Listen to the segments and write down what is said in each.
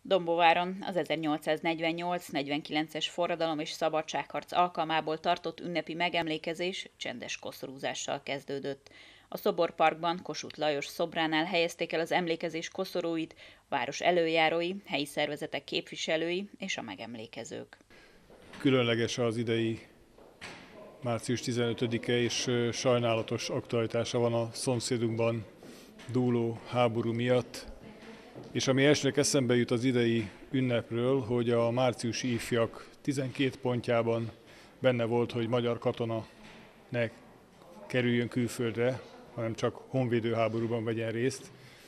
Dombováron az 1848-49-es forradalom és szabadságharc alkalmából tartott ünnepi megemlékezés csendes koszorúzással kezdődött. A szoborparkban Kossuth Lajos szobránál helyezték el az emlékezés koszorúit a város előjárói, helyi szervezetek képviselői és a megemlékezők. Különleges az idei március 15-e, és sajnálatos aktualitása van a szomszédunkban dúló háború miatt. És ami elsőnek eszembe jut az idei ünnepről, hogy a márciusi ifjak 12 pontjában benne volt, hogy magyar katona ne kerüljön külföldre, hanem csak honvédőháborúban vegyen részt.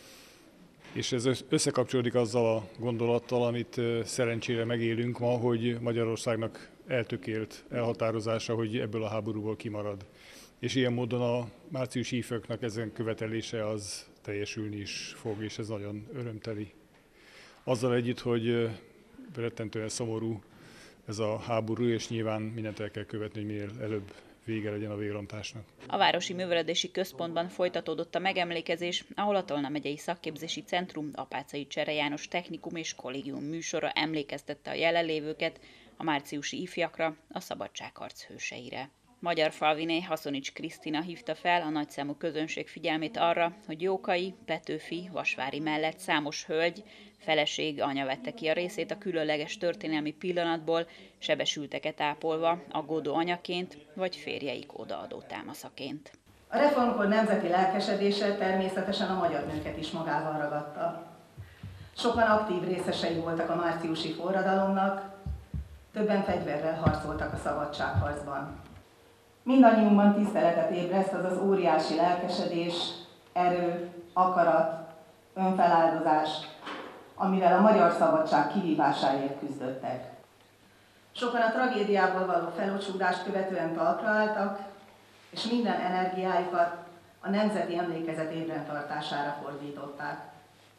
És ez összekapcsolódik azzal a gondolattal, amit szerencsére megélünk ma, hogy Magyarországnak eltökélt elhatározása, hogy ebből a háborúból kimarad. És ilyen módon a márciusi ifjaknak ezen követelése az teljesülni is fog, és ez nagyon örömteli. Azzal együtt, hogy rettentően szomorú ez a háború, és nyilván mindent el kell követni, hogy minél előbb vége legyen a vérontásnak. A Városi Művelődési Központban folytatódott a megemlékezés, ahol a Tolna megyei szakképzési centrum Apáczai Csere János Technikum és Kollégium műsora emlékeztette a jelenlévőket a márciusi ifjakra, a szabadságharc hőseire. Magyar falviné Haszonics Krisztina hívta fel a nagyszámú közönség figyelmét arra, hogy Jókai, Petőfi, Vasvári mellett számos hölgy, feleség, anya vette ki a részét a különleges történelmi pillanatból, sebesülteket ápolva, aggódó anyaként vagy férjeik odaadó támaszaként. A reformkor nemzeti lelkesedése természetesen a magyar nőket is magával ragadta. Sokan aktív részesei voltak a márciusi forradalomnak, többen fegyverrel harcoltak a szabadságharcban. Mindannyiunkban tiszteletet ébreszt az az óriási lelkesedés, erő, akarat, önfeláldozás, amivel a magyar szabadság kivívásáért küzdöttek. Sokan a tragédiából való felocsúdást követően talpra álltak, és minden energiájukat a nemzeti emlékezet ébrentartására fordították.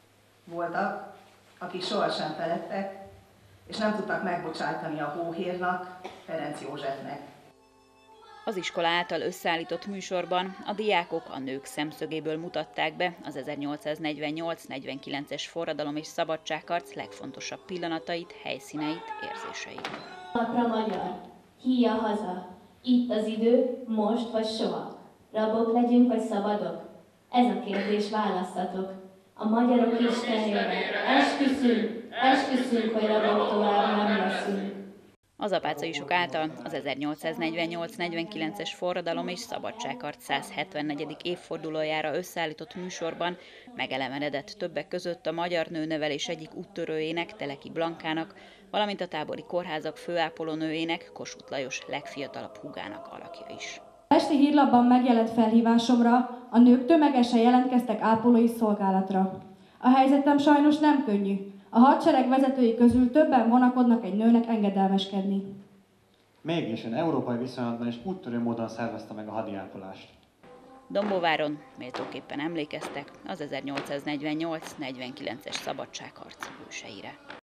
Voltak, akik sohasem feledtek, és nem tudtak megbocsájtani a hóhérnak, Ferenc Józsefnek. Az iskola által összeállított műsorban a diákok a nők szemszögéből mutatták be az 1848-49-es forradalom és szabadságharc legfontosabb pillanatait, helyszíneit, érzéseit. Napra magyar, híja haza, itt az idő, most vagy soha. Rabok legyünk vagy szabadok? Ez a kérdés, választatok. A magyarok istenére, esküszünk, hogy rabok tovább nem leszünk. Az apáczaisok által az 1848-49-es forradalom és szabadságharc 174. évfordulójára összeállított műsorban megelevenedett többek között a magyar nőnevelés egyik úttörőjének, Teleki Blankának, valamint a tábori kórházak főápolónőjének, Kossuth Lajos legfiatalabb húgának alakja is. A esti hírlapban megjelent felhívásomra a nők tömegesen jelentkeztek ápolói szolgálatra. A helyzetem sajnos nem könnyű. A hadsereg vezetői közül többen vonakodnak egy nőnek engedelmeskedni. Mégis ön európai viszonylatban és úttörő módon szervezte meg a hadiápolást. Dombováron méltóképpen emlékeztek az 1848-49-es szabadságharc hőseire.